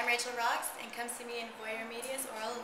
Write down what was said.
I'm Rachel Rocks, and come see me in Voyeur Media's Oral